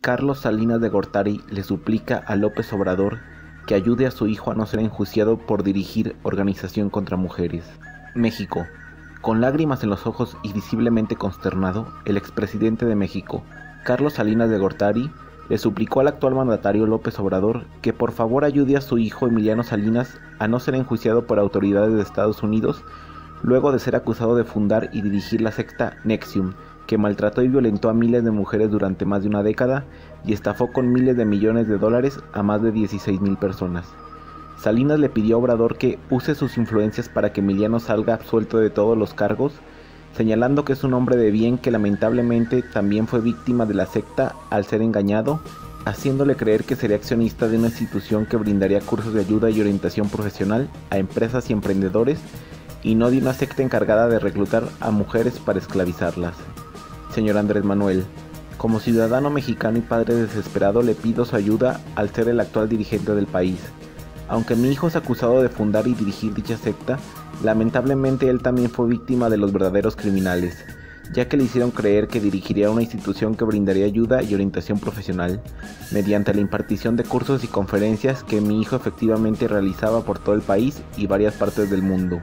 Carlos Salinas de Gortari le suplica a López Obrador que ayude a su hijo a no ser enjuiciado por dirigir organización contra mujeres. México. Con lágrimas en los ojos y visiblemente consternado, el expresidente de México, Carlos Salinas de Gortari, le suplicó al actual mandatario López Obrador que por favor ayude a su hijo Emiliano Salinas a no ser enjuiciado por autoridades de Estados Unidos luego de ser acusado de fundar y dirigir la secta NXIVM, que maltrató y violentó a miles de mujeres durante más de una década y estafó con miles de millones de dólares a más de 16,000 personas. Salinas le pidió a Obrador que use sus influencias para que Emiliano salga absuelto de todos los cargos, señalando que es un hombre de bien que lamentablemente también fue víctima de la secta al ser engañado, haciéndole creer que sería accionista de una institución que brindaría cursos de ayuda y orientación profesional a empresas y emprendedores y no de una secta encargada de reclutar a mujeres para esclavizarlas. Señor Andrés Manuel, como ciudadano mexicano y padre desesperado le pido su ayuda al ser el actual dirigente del país. Aunque mi hijo es acusado de fundar y dirigir dicha secta, lamentablemente él también fue víctima de los verdaderos criminales, ya que le hicieron creer que dirigiría una institución que brindaría ayuda y orientación profesional, mediante la impartición de cursos y conferencias que mi hijo efectivamente realizaba por todo el país y varias partes del mundo.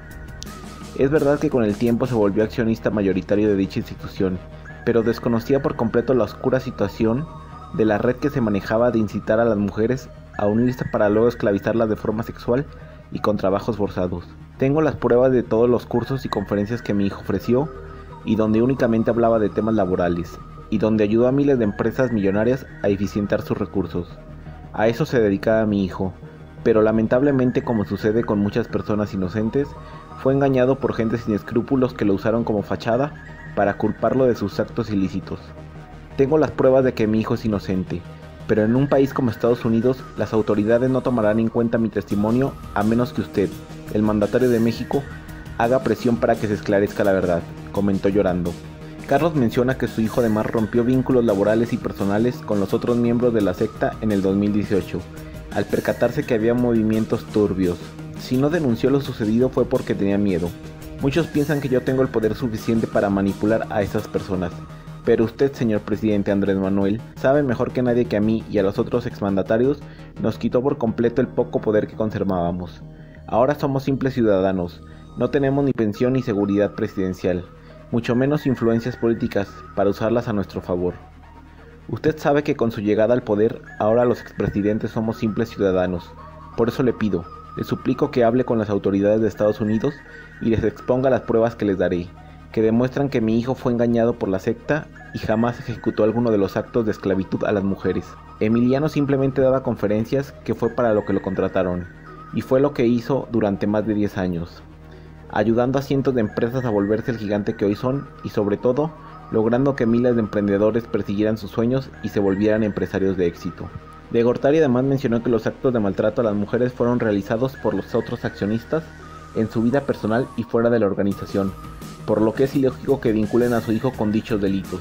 Es verdad que con el tiempo se volvió accionista mayoritario de dicha institución, pero desconocía por completo la oscura situación de la red que se manejaba de incitar a las mujeres a unirse para luego esclavizarlas de forma sexual y con trabajos forzados. Tengo las pruebas de todos los cursos y conferencias que mi hijo ofreció y donde únicamente hablaba de temas laborales y donde ayudó a miles de empresas millonarias a eficientar sus recursos. A eso se dedicaba mi hijo, pero lamentablemente, como sucede con muchas personas inocentes, fue engañado por gente sin escrúpulos que lo usaron como fachada para culparlo de sus actos ilícitos. Tengo las pruebas de que mi hijo es inocente, pero en un país como Estados Unidos, las autoridades no tomarán en cuenta mi testimonio a menos que usted, el mandatario de México, haga presión para que se esclarezca la verdad, comentó llorando. Carlos menciona que su hijo además rompió vínculos laborales y personales con los otros miembros de la secta en el 2018, al percatarse que había movimientos turbios. Si no denunció lo sucedido fue porque tenía miedo. Muchos piensan que yo tengo el poder suficiente para manipular a esas personas, pero usted, señor presidente Andrés Manuel, sabe mejor que nadie que a mí y a los otros exmandatarios nos quitó por completo el poco poder que conservábamos. Ahora somos simples ciudadanos, no tenemos ni pensión ni seguridad presidencial, mucho menos influencias políticas para usarlas a nuestro favor. Usted sabe que con su llegada al poder, ahora los expresidentes somos simples ciudadanos, por eso le suplico que hable con las autoridades de Estados Unidos y les exponga las pruebas que les daré, que demuestran que mi hijo fue engañado por la secta y jamás ejecutó alguno de los actos de esclavitud a las mujeres. Emiliano simplemente daba conferencias, que fue para lo que lo contrataron, y fue lo que hizo durante más de 10 años, ayudando a cientos de empresas a volverse el gigante que hoy son y sobre todo, logrando que miles de emprendedores persiguieran sus sueños y se volvieran empresarios de éxito. De Gortari además mencionó que los actos de maltrato a las mujeres fueron realizados por los otros accionistas en su vida personal y fuera de la organización, por lo que es ilógico que vinculen a su hijo con dichos delitos.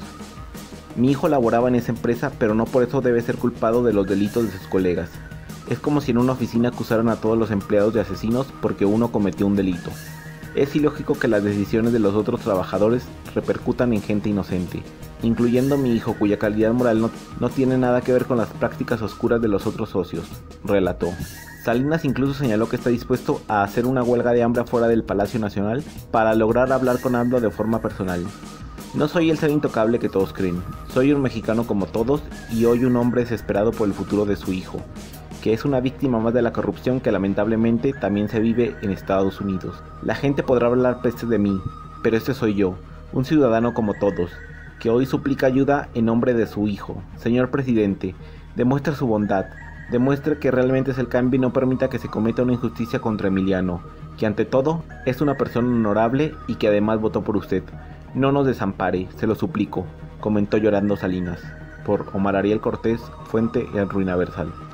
Mi hijo laboraba en esa empresa, pero no por eso debe ser culpado de los delitos de sus colegas. Es como si en una oficina acusaran a todos los empleados de asesinos porque uno cometió un delito. Es ilógico que las decisiones de los otros trabajadores repercutan en gente inocente, incluyendo mi hijo, cuya calidad moral no tiene nada que ver con las prácticas oscuras de los otros socios, relató. Salinas incluso señaló que está dispuesto a hacer una huelga de hambre fuera del Palacio Nacional para lograr hablar con AMLO de forma personal. No soy el ser intocable que todos creen, soy un mexicano como todos y hoy un hombre desesperado por el futuro de su hijo, que es una víctima más de la corrupción que lamentablemente también se vive en Estados Unidos. La gente podrá hablar peste de mí, pero este soy yo, un ciudadano como todos, que hoy suplica ayuda en nombre de su hijo. Señor presidente, demuestre su bondad, demuestre que realmente es el cambio y no permita que se cometa una injusticia contra Emiliano, que ante todo es una persona honorable y que además votó por usted. No nos desampare, se lo suplico, comentó llorando Salinas. Por Omar Ariel Cortés, fuente El Ruinaversal.